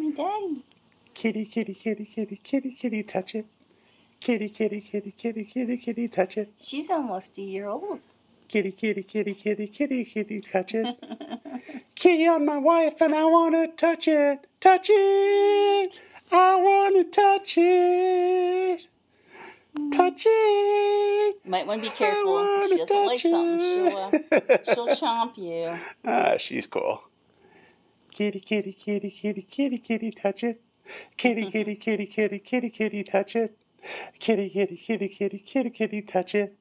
Daddy. Kitty, kitty, kitty, kitty, kitty, kitty, touch it. Kitty, kitty, kitty, kitty, kitty, kitty, touch it. She's almost a year old. Kitty, kitty, kitty, kitty, kitty, kitty, touch it. Kitty on my wife and I want to touch it. Touch it. I want to touch it. Touch it. Might want to be careful. If she doesn't like something, she'll chomp you. She's cool. Kitty, kitty, kitty, kitty, kitty, kitty, touch it. Kitty, kitty, kitty, kitty, kitty, kitty, touch it. Kitty, kitty, kitty, kitty, kitty, kitty, touch it.